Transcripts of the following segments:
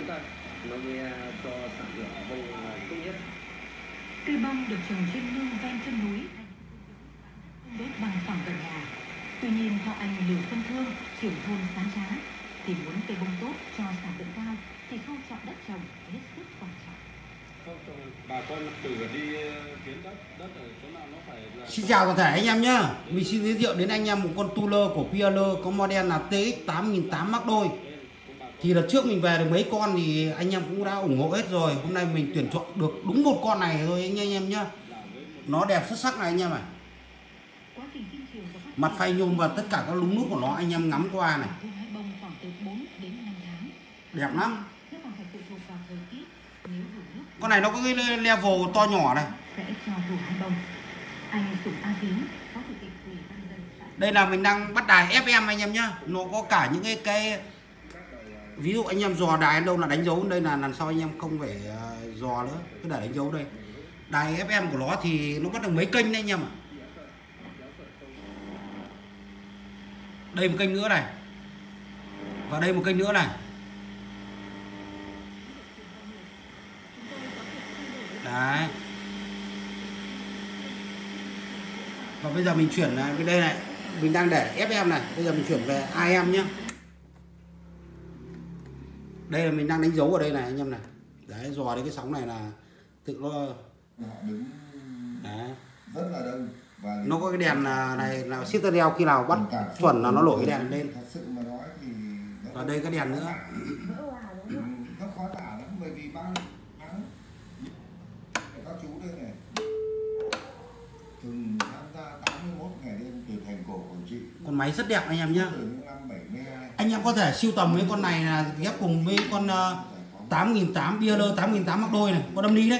ta nó mới cho sản lượng bông tốt nhất. Cây bông được trồng trên nương ven chân núi, đốt bằng phẳng gần nhà. Tuy nhiên theo anh Lưu Xuân Thương, trưởng thôn Sáng Trá, thì muốn cây bông tốt cho sản lượng cao thì khâu chọn đất trồng hết sức quan trọng. Bà con tự đi kiếm đất ở chỗ nào nó phải là... Xin chào toàn thể anh em nhá. Mình xin giới thiệu đến anh em một con tuner của PL có model là TX8008 mắc đôi. Thì đợt trước mình về được mấy con thì anh em cũng đã ủng hộ hết rồi. Hôm nay mình tuyển chọn được đúng một con này thôi anh em nhá. Nó đẹp xuất sắc này anh em ạ. Mặt phay nhôm và tất cả các lúng nút của nó anh em ngắm qua này. Đẹp lắm. Con này nó có cái level to nhỏ này. Đây là mình đang bắt đài FM anh em nhá. Nó có cả những cái ví dụ anh em dò đài đâu là đánh dấu, đây là lần sau anh em không phải dò nữa, cứ để đánh dấu đây. Đài FM của nó thì nó có được mấy kênh đấy anh em ạ. Đây một kênh nữa này. Và đây một kênh nữa này. Đấy. Và bây giờ mình chuyển cái đây này, mình đang để FM này, bây giờ mình chuyển về AM nhé. Đây là mình đang đánh dấu ở đây này anh em này. Đấy, dò đến cái sóng này là tự nó đứng đấy. Rất là đông và nó có cái đèn này là Citadel, khi nào bắt chuẩn là nó nổi cái đèn lên. Thật sự mà nói thì và đây cái đèn nữa. Nó khó tả lắm bởi vì bao các chú đây này từng tham gia 81 ngày đêm từ thành cổ Quảng Trị. Con máy rất đẹp anh em nhá. Từ những năm 72. Anh em có thể sưu tầm với con này là ghép cùng với con 8008 PL 8008 mắc đôi này, con âm ly đấy.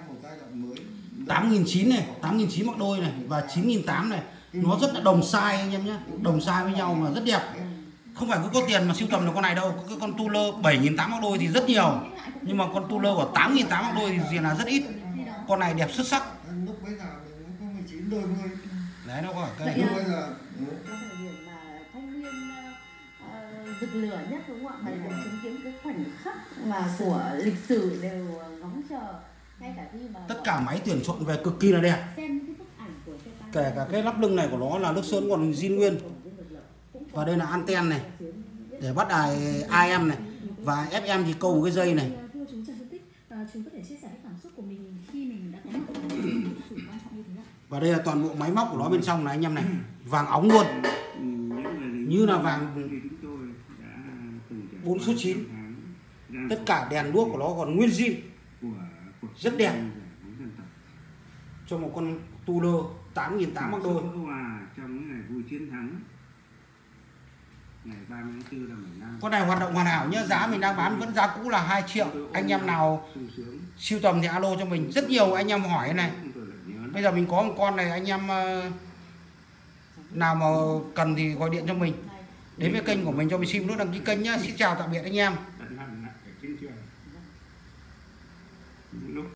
8009 này, 8009 mắc đôi này và 9008 này. Nó rất là đồng size anh em nhé, đồng size với nhau mà rất đẹp. Không phải cứ có tiền mà sưu tầm được con này đâu. Cái con tuner 7008 mắc đôi thì rất nhiều. Nhưng mà con tuner của 8008 mắc đôi thì là rất ít. Con này đẹp xuất sắc. Lúc bây giờ mình có 19 đôi mươi. Đấy, nó có cái bây giờ thời điểm mà thanh niên rực lửa nhất đúng không ạ? Mà được chứng kiến cái khoảnh khắc mà của lịch sử đều ngóng chờ. Ngay cả khi mà tất cả máy tuyển chọn về cực kỳ là đẹp. Kể cả cái lắp lưng này của nó là nước sơn còn zin nguyên. Và đây là anten này để bắt đài AM này, và FM thì câu một cái dây này. Thưa chú Trần Xuân Tích, chú có thể chia sẻ cái cảm xúc của mình khi mình đã có mặt ở sự quan trọng như thế nào? Và đây là toàn bộ máy móc của nó bên trong này anh em này, vàng óng luôn, như là vàng 4 số 9. Tất cả đèn đuốc của nó còn nguyên zin, rất đẹp cho một con tuner 8008 mắc đôi. Trong ngày vui chiến thắng ngày 30 tháng 4 năm 15. Con này hoạt động hoàn hảo nhá, giá mình đang bán vẫn giá cũ là 2 triệu. Anh em nào sưu tầm thì alo cho mình. Rất nhiều anh em hỏi này. Bây giờ mình có một con này, anh em nào mà cần thì gọi điện cho mình. Đến với kênh của mình cho mình xin nút đăng ký kênh nhá. Xin chào tạm biệt anh em.